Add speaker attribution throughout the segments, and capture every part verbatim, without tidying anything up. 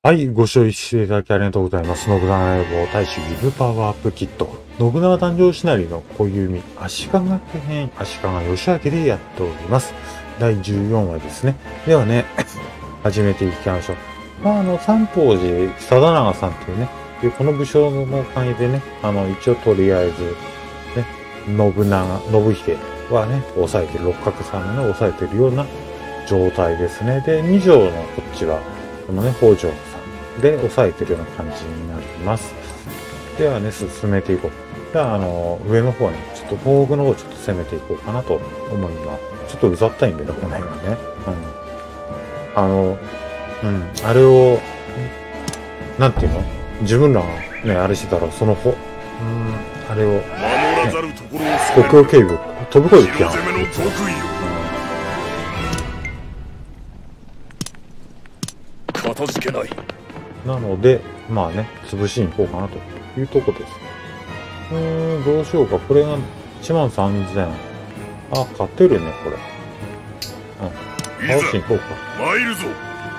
Speaker 1: はい、ご視聴していただきありがとうございます。信長野望大使ギブパワーアップキット。信長誕生シナリの固有味、足利家編、足利義明でやっております。だいじゅうよんわですね。ではね、始めていきましょう。まあ、あの、三宝寺貞長さんというね、この武将のおかげでね、あの、一応とりあえず、ね、信長、信秀はね、抑えてる、六角さんのね、抑えてるような状態ですね。で、二条のこっちは、このね、北条で押さえてるような感じになります。ではね、進めていこう。じゃあ、あの、上の方ね、ちょっと東北の方ちょっと攻めていこうかなと思います。ちょっとうざったいんでね、この辺はね。うん。あの、うん、あれを、なんていうの自分らがね、あれしてたら、そのほ、うん、あれを、ね、国境警備を飛び越えてきやん。
Speaker 2: かたじけない。
Speaker 1: なので、まあね、潰しに行こうかなというとこです。うーん、どうしようか。これがいちまんさんぜん。あ、勝てるね、これ。うん。倒しに行こうか。
Speaker 2: 参るぞ。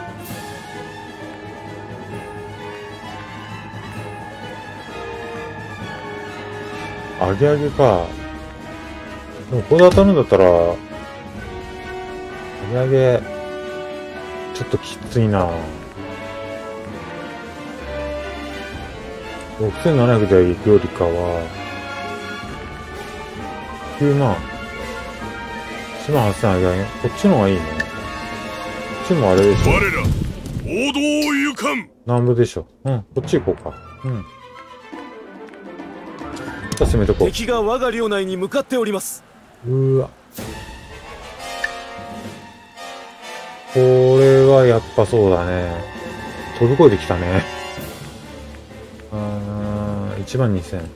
Speaker 1: あげあげか。でもこれ当たるんだったら、あげあげ、ちょっときついな。ろくせんななひゃくで行くよりかは、きゅうまん。いちまんはっせんあげあげ。こっちの方がいいね。こっちもあれでしょ。
Speaker 2: 我ら、王道を行かん。
Speaker 1: 南部でしょ。うん、こっち行こうか。うん。じゃあ攻めてこう。
Speaker 3: 敵が我が領内に向かっております。
Speaker 1: うーわ。これはやっぱそうだね。飛び越えてきたね。あー、いちまんにせん。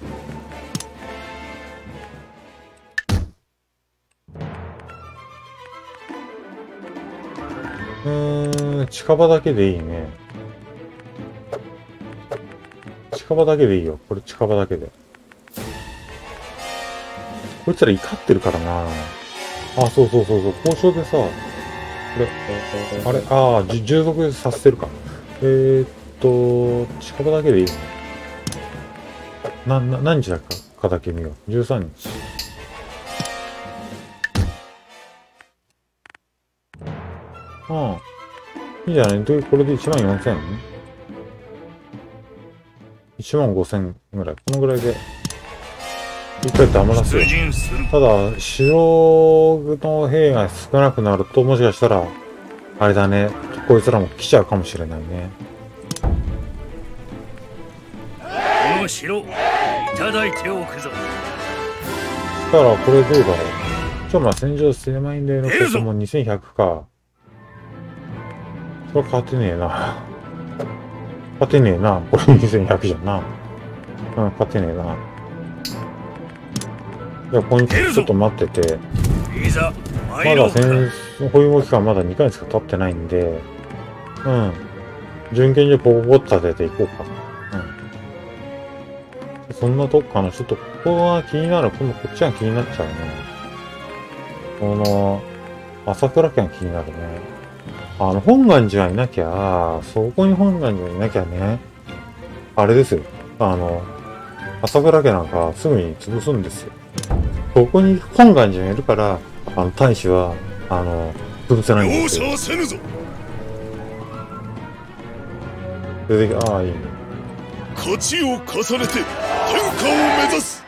Speaker 1: うーん、近場だけでいいね。近場だけでいいよ。これ近場だけで。こいつら怒ってるからな。あ、そうそうそうそう。交渉でさ、これ、あれ、ああ、従属させてるか。えーっと、近場だけでいいね。な、な、何日だっか、だけ見よう。じゅうさんにち。うん。いいじゃないで、これでいちまんよんせん いちまんごせんぐらい。このぐらいで、一回黙らせよう。ただ、城の兵が少なくなると、もしかしたら、あれだね、こいつらも来ちゃうかもしれないね。
Speaker 2: この城、いただいておくぞ。
Speaker 1: そしたら、これどうだろう。ちょ、まあ、戦場狭いんでのこともにせんひゃくか。それは勝てねえな。勝てねえな。これにせんひゃくじゃんな。うん、勝てねえな。じゃあ、ここにちょっと待ってて。まだ戦、保有期間まだにかげつしか経ってないんで、うん。準検所ポコポコっと立てていこうか。うん。そんなとこかな。ちょっとここが気になる。今度こっちが気になっちゃうね。この、朝倉家が気になるね。あの、本願寺がいなきゃ、そこに本願寺がいなきゃね、あれですよ。あの、朝倉家なんかすぐに潰すんですよ。ここに本願寺がいるから、あの、大使は、あの、潰せないんですよ。
Speaker 2: 容赦はせぬぞ。
Speaker 1: 出てき、ああ、いいね。
Speaker 2: 勝ちを重ねて、天下を目指す。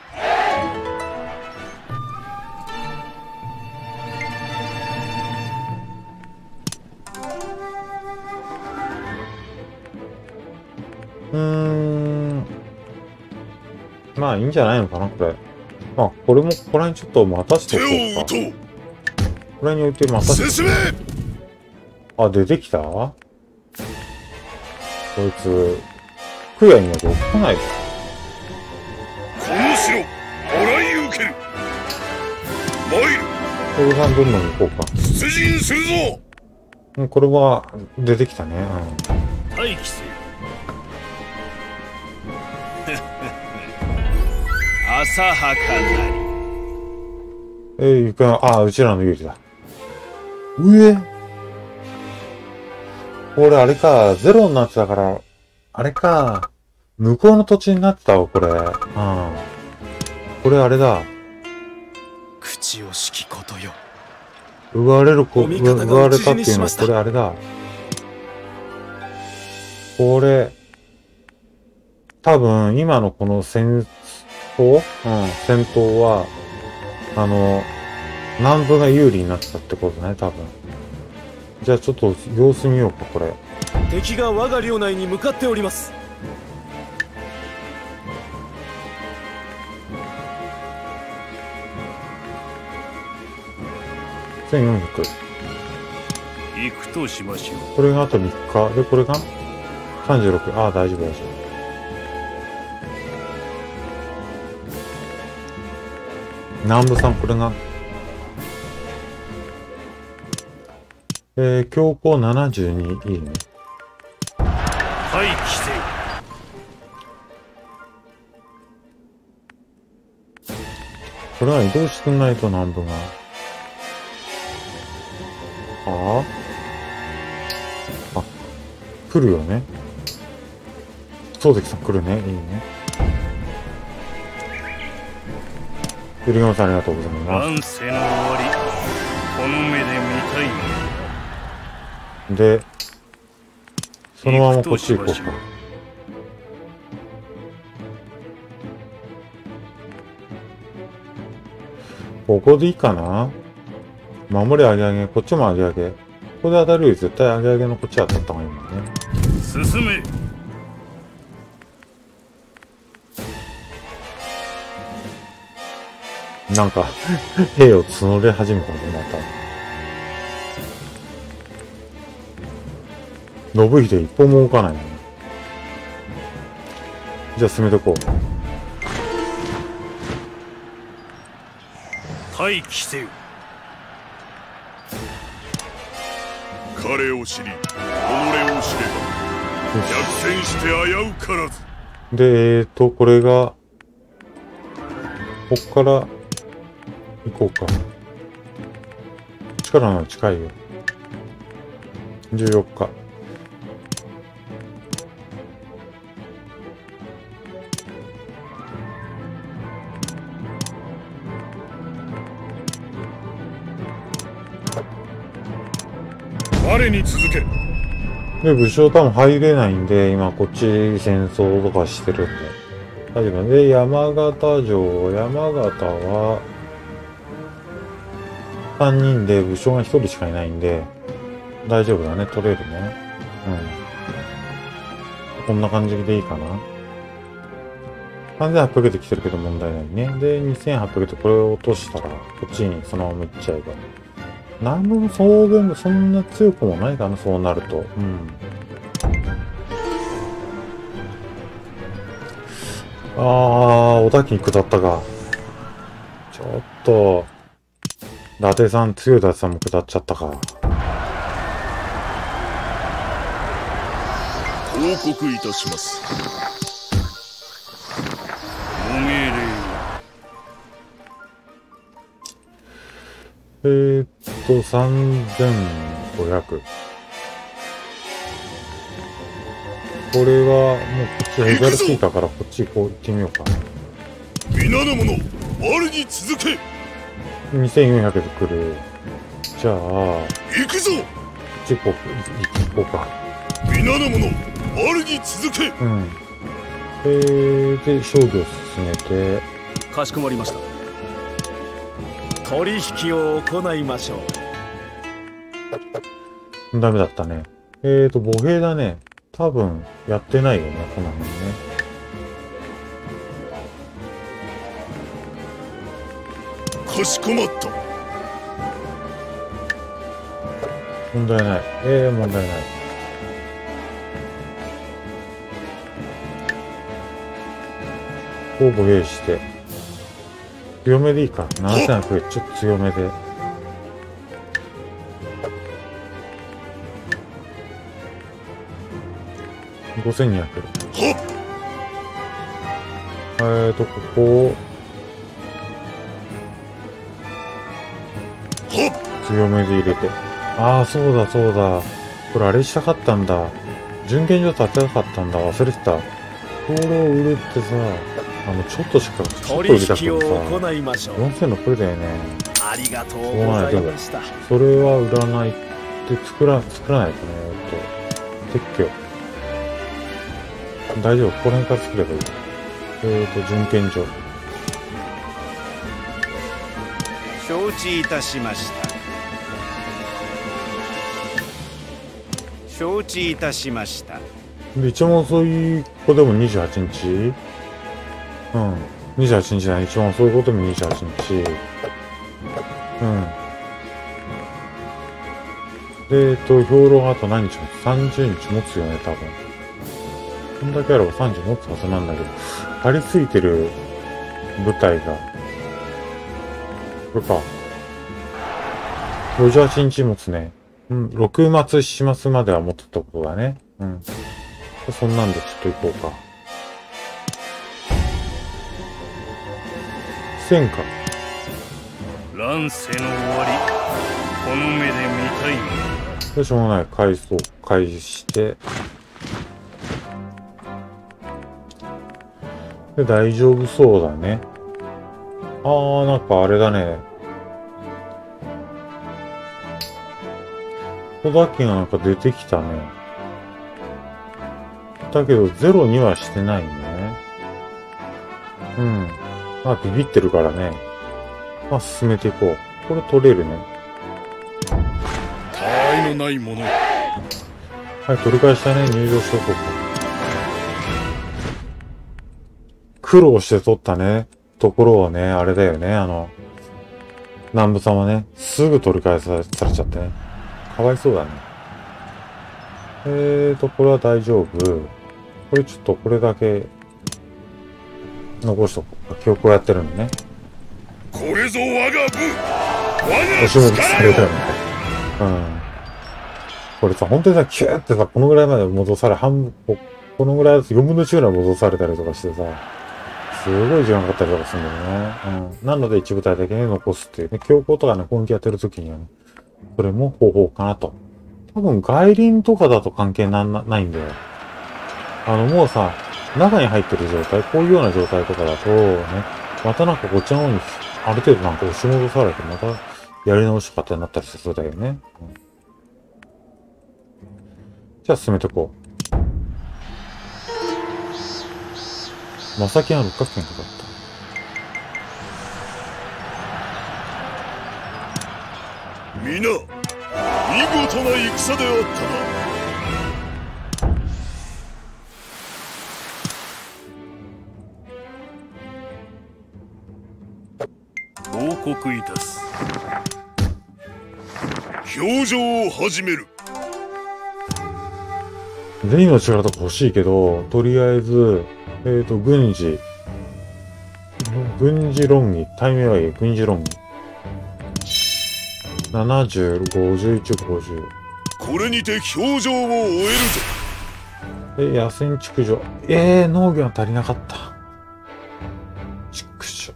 Speaker 1: うーん。まあ、いいんじゃないのかな、これ。まあ、これも、ここら辺ちょっと待たしておこうか。ここら辺に置いて待たしておこう。あ、出てきたこいつ、食やいいんだけど、来ないです。
Speaker 2: この城、もらい受ける。参る。
Speaker 1: これさんどんどん行こうか。
Speaker 2: 出陣するぞ。
Speaker 1: うん、これは、出てきたね。うん。
Speaker 2: 待機せよ。浅はかなり。
Speaker 1: えー、いかん、あ、うちらの有利だ。上これあれか、ゼロになってたから、あれか、向こうの土地になってたわ、これ。うん。これあれだ。
Speaker 3: 口をしきことよ。
Speaker 1: 奪われるこ、
Speaker 3: お味方が
Speaker 1: 奪われたっていうのは、
Speaker 3: 討ち死にしました
Speaker 1: これあれだ。これ、多分、今のこの戦争うん、戦闘は、あの、南部が有利になってたってことね、多分。じゃあちょっと様子見ようか、これ。
Speaker 3: 敵が我が領内に向かっております。
Speaker 1: せんよんひゃく。
Speaker 2: 行くとしましょう。
Speaker 1: これがあとみっか。で、これがさんじゅうろく。ああ、大丈夫、大丈夫。南部さん、これが。えー、強行ななじゅうに。いいね。
Speaker 2: 待機せよ。
Speaker 1: これは移動してくんないと南部が。あああ、来るよね。漱石さん来るね。いいね。ゆりがまさんありがとうございます。
Speaker 2: 乱世の終わり、この目で見たい。
Speaker 1: で、そのままこっち行こうか。ここでいいかな。守り上げ上げ、こっちも上げ上げ。ここで当たるより絶対上げ上げのこっち当たった方がいいもんね。
Speaker 2: 進め。
Speaker 1: なんか、兵を募り始めたね、また。信秀一歩も動かないね。じゃあ進めてこう。
Speaker 2: 待機せよ。彼を知り、己を知れば、逆転して危うからず。
Speaker 1: で、えーと、これが、こっから、行こうか。力の近いよ。じゅうよっか。
Speaker 2: 我に続け。
Speaker 1: で、武将多分入れないんで、今こっち戦争とかしてるんで。大丈夫で、山形城、山形は、さんにんで武将がひとりしかいないんで、大丈夫だね、取れるね。うん。こんな感じでいいかな。さんぜんはっぴゃくで来てるけど問題ないね。で、にせんはっぴゃくでこれを落としたら、こっちにそのまま行っちゃえば。南部の総軍もそんな強くもないかな、そうなると。うん。あー、小田急下ったか。ちょっと、伊達さん、強い伊達さんも下っちゃったか。
Speaker 2: 報告いたします。ご命令。
Speaker 1: えーっと、さんぜんごひゃく。これは、もうこっちヘザルついたから、こっち行こう、行ってみようか。
Speaker 2: 皆の者、我に続け。
Speaker 1: にせんよんひゃくで来る。じゃあ、こ
Speaker 2: 行くぞ。
Speaker 1: っち行こう、行こうか。
Speaker 2: 皆の者、我に続け。
Speaker 1: うん。えー、で、商業を進めて。
Speaker 3: かしこまりました。取引を行いましょう。
Speaker 1: ダメだったね。えーと、歩兵だね。多分、やってないよね、この辺ね。
Speaker 2: かしこまった。
Speaker 1: 問題ない。えー、問題ない。こう歩兵して。強めでいいか。ななせんひゃく、ちょっと強めで。ごせんにひゃく。えーと、ここを。強めで入れて。ああ、そうだ、そうだ。 これあれしたかったんだ。準検所立てたかったんだ。忘れてた。兵糧を売るってさ、あの、ちょっとしか、ちょっと売りたくてもさ、
Speaker 3: 行いましょう。
Speaker 1: よんせんのこれだよね。
Speaker 3: ありがとうございました。
Speaker 1: それは売らないって作ら、作らないとね、えっと、撤去。大丈夫。ここら辺から作ればいい。えっと、準検所。
Speaker 4: 承知いたしました。承知いたしました。
Speaker 1: で、一番遅い子でもにじゅうはちにち？うん。にじゅうはちにちじゃない。一番遅い子でもにじゅうはちにち。うん。で、えっと、兵糧があと何日もさんじゅうにち持つよね、多分。こんだけあればさんじゅう持つはずなんだけど、張り付いてる部隊が、これか。ごじゅうはちにち持つね。うん、ろくまつ、しちまつまでは持ってたことだね。うん。そんなんでちょっと行こうか。せんか。
Speaker 2: 乱世の終わり、この目で見たいもの。
Speaker 1: で、しょうがない。返そう。返して。で、大丈夫そうだね。あー、なんかあれだね。戸田家がなんか出てきたね。だけど、ゼロにはしてないね。うん。まあ、ビビってるからね。まあ、進めていこう。これ取れるね。
Speaker 2: 他愛のないもの。
Speaker 1: はい、取り返したね。入場しとこうか。苦労して取ったね。ところはね、あれだよね。あの、南部様ね。すぐ取り返されちゃってね。かわいそうだね。えーと、これは大丈夫。これちょっとこれだけ残しとこう。記憶をやってるのね。
Speaker 2: これぞ我が部、我が
Speaker 1: 押し戻さ
Speaker 2: 力よ。
Speaker 1: れたよね。うん。これさ、本当にさ、キューってさ、このぐらいまで戻され、半分、このぐらいだとよんぶんのいちぐらい戻されたりとかしてさ、すごい時間かかったりとかするんだよね。うん。なので一部隊だけね、残すっていうね、強行とかね、攻撃やってる時にはね、それも方法かなと。多分外輪とかだと関係な、な、ないんだよ。あの、もうさ、中に入ってる状態、こういうような状態とかだと、ね、またなんかこっちの方に、ある程度なんか押し戻されて、またやり直し方になったりしてそうだよね。うん、じゃあ進めていこう。まさきが六角形とかだった。
Speaker 2: 皆、見事な戦であったな。報告いたす。表情を始める。
Speaker 1: 全員の力とか欲しいけど、とりあえず、えっ、ー、と、軍事。軍事論議。対面はいい。軍事論議。ななじゅう、ごじゅういち、ごじゅう。
Speaker 2: これにて表情を終えるぞ。
Speaker 1: え、野戦築城。えー、農業が足りなかった。築城。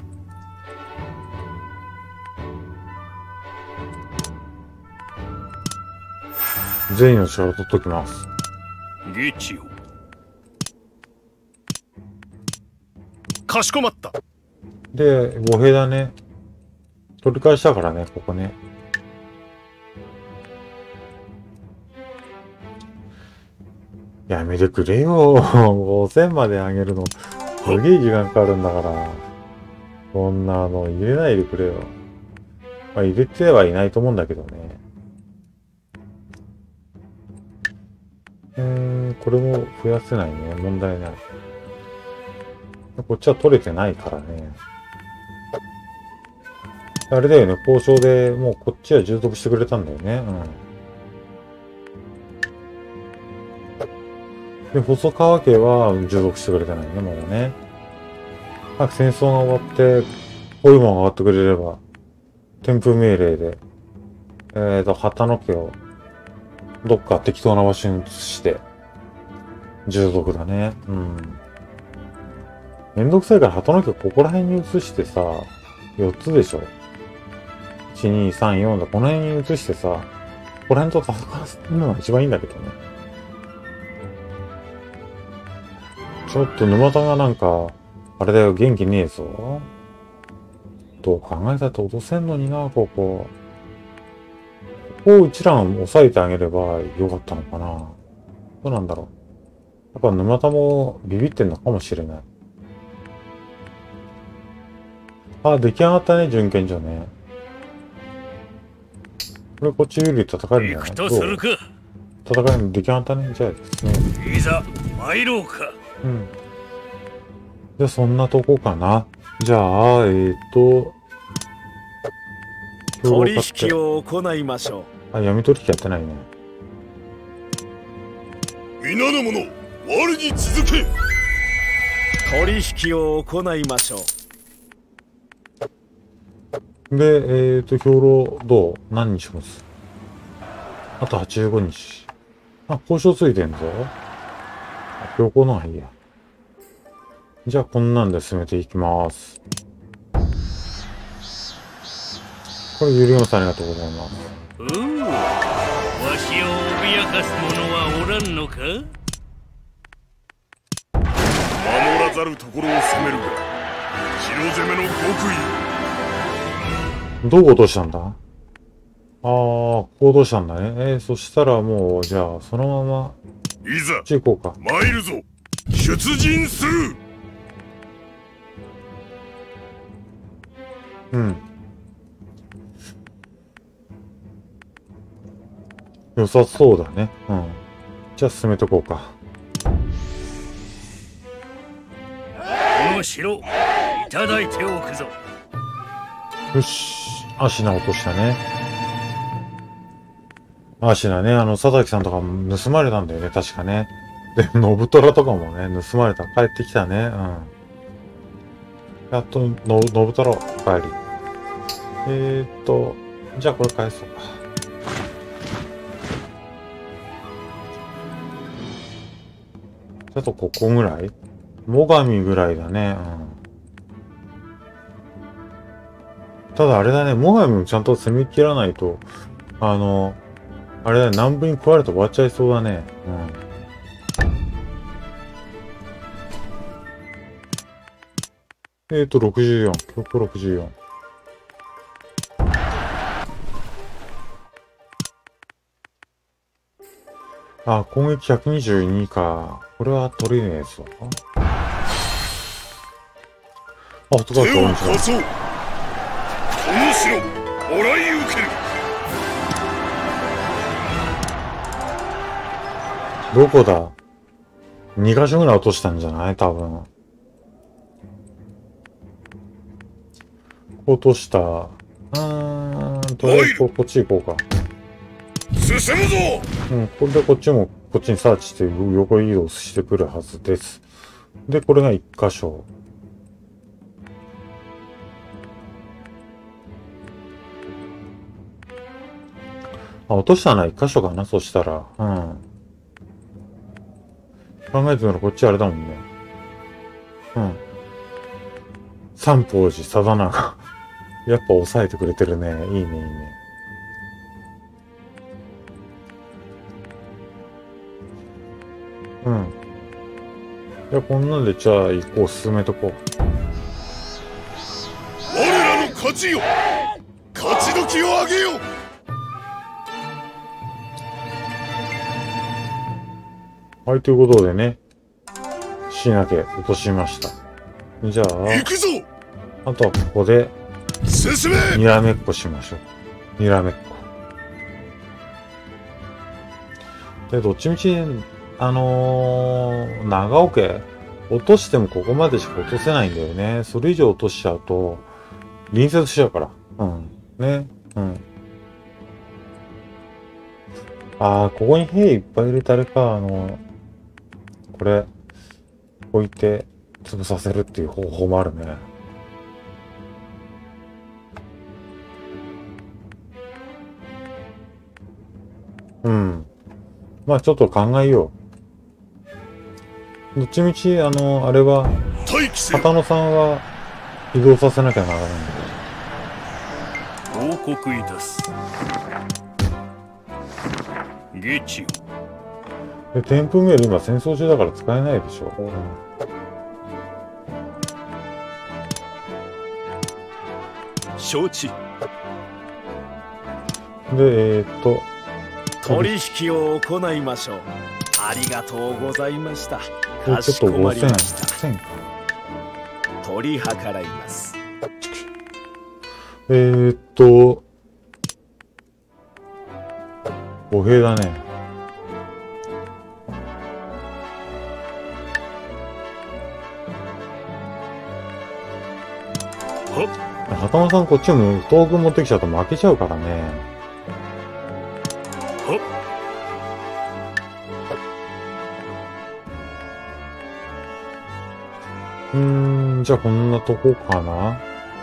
Speaker 1: 全員の力を取っときます。
Speaker 2: ゲチよ。
Speaker 3: かしこまった。
Speaker 1: で、語弊だね。取り返したからね、ここね。やめてくれよ。ごせんまで上げるの。すげえ時間かかるんだから。そんなの入れないでくれよ。まあ入れてはいないと思うんだけどね。えー、これも増やせないね。問題ない。こっちは取れてないからね。あれだよね。交渉でもうこっちは従属してくれたんだよね。うん。で、細川家は従属してくれてないね。まだね。早く戦争が終わって、こういうものが上がってくれれば、天風命令で、えーと、旗野家を、どっか適当な場所に移して、従属だね。うん。めんどくさいから旗野家ここら辺に移してさ、よっつでしょ。いち、に、さん、よんだ。この辺に移してさ、 こら辺と戦わせるのが一番いいんだけどね。ちょっと沼田がなんか、あれだよ、元気ねえぞ。どう考えたって落とせんのにな、ここ。ここを一覧抑えてあげればよかったのかな。どうなんだろう。やっぱ沼田もビビってんのかもしれない。あ、出来上がったね、準検所ね。これこっち有利戦えるんじゃない？どう？戦えるの出来上がったね。じゃあですね。
Speaker 2: いざ参ろうか。
Speaker 1: うん。じゃあそんなとこかな。じゃあ、えーと、
Speaker 3: 取引を行いましょ
Speaker 1: う。あ、闇取引やってないね。
Speaker 2: 皆の者、我に続け。
Speaker 3: 取引を行いましょ
Speaker 1: う。で、えーと、兵糧どう？何日持つ？あとはちじゅうごにち。あ、交渉ついてんぞ。標高の方がいいや。じゃあ、こんなんで進めていきます。これ、ゆりおんさんありがとうございます。
Speaker 5: おう、わしを脅かす者はおらんのか？
Speaker 2: 守らざるところを攻めるが、城攻めの極
Speaker 1: 意。どう落としたんだ？ああ、ここ落としたんだね。えー、そしたらもう、じゃあ、そのまま、
Speaker 2: いざ、
Speaker 1: こっち行こうか。
Speaker 2: 参るぞ。出陣する。
Speaker 1: うん。良さそうだね。うん。じゃあ進めてこうか。
Speaker 5: この城、いただいておくぞ。
Speaker 1: よし。アシナ落としたね。アシナね、あの、佐々木さんとかも盗まれたんだよね、確かね。で、信虎とかもね、盗まれた。帰ってきたね。うん。やっと、の、信虎、帰り。えーっと、じゃあこれ返そうか。あとここぐらい？最上ぐらいだね。うん。ただあれだね、最上もちゃんと攻め切らないと、あの、あれだね、南部に食われて終わっちゃいそうだね。うん。えーと、ろくじゅうよん。標高ろくじゅうよん。あ、攻撃ひゃくにじゅうにか。これは取れねえぞ。あ、音が
Speaker 2: 手を貸そう。この城、もらい受ける。
Speaker 1: どこだ？ に 箇所ぐらい落としたんじゃない？多分。落とした。うーん、とりあえずこっち行こうか。
Speaker 2: 進むぞ。
Speaker 1: うん、これでこっちもこっちにサーチして横移動してくるはずです。で、これがいっ箇所。あ、落としたのはいっ箇所かな、そしたら。うん。考えてみたらこっちあれだもんね。うん。三宝寺、定長。やっぱ抑えてくれてるね。いいね、いいね。うん。じゃあこんなんで、じゃあ行こう、進めとこう。
Speaker 2: 我らの勝ちよ。勝ち時を上げよ。
Speaker 1: はい、ということでね。椎名家落としました。じゃあ、
Speaker 2: 行くぞ。
Speaker 1: あとはここで、
Speaker 2: 進め。
Speaker 1: にらめっこしましょう。にらめっこ。で、どっちみち、あのー、長尾家、落としてもここまでしか落とせないんだよね。それ以上落としちゃうと、隣接しちゃうから。うん。ね。うん。ああ、ここに兵いっぱい入れてあれか、あの、これ、置いて潰させるっていう方法もあるね。うん。まあちょっと考えよう。どっちみち、あの、あれは、片野さんは移動させなきゃならないんだ
Speaker 5: 報告いたす。 ゲチよ。
Speaker 1: で、添付メール今戦争中だから使えないでしょ。
Speaker 3: 承知。
Speaker 1: で、えーっと、
Speaker 3: 取引を行いましょう。ありがとうございました。
Speaker 1: ちょっと
Speaker 3: かしこまり
Speaker 1: ごせん、
Speaker 3: ました。
Speaker 1: せん。
Speaker 3: 取り計らいます。
Speaker 1: えーっと、歩兵だね。
Speaker 5: はっ。
Speaker 1: 袴さんこっちも道具持ってきちゃうと負けちゃうからね。
Speaker 5: はっ。
Speaker 1: うーん、じゃあこんなとこかな。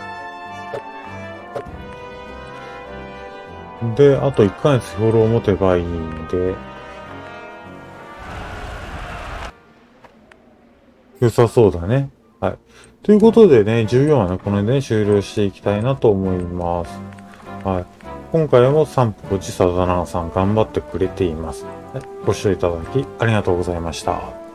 Speaker 1: で、あといっかげつ兵糧を持てばいいんで、良さそうだね。はい。ということでね、じゅうよんわね、この辺で、ね、終了していきたいなと思います。はい。今回も三歩こちさだなさん頑張ってくれています。はい、ご視聴いただきありがとうございました。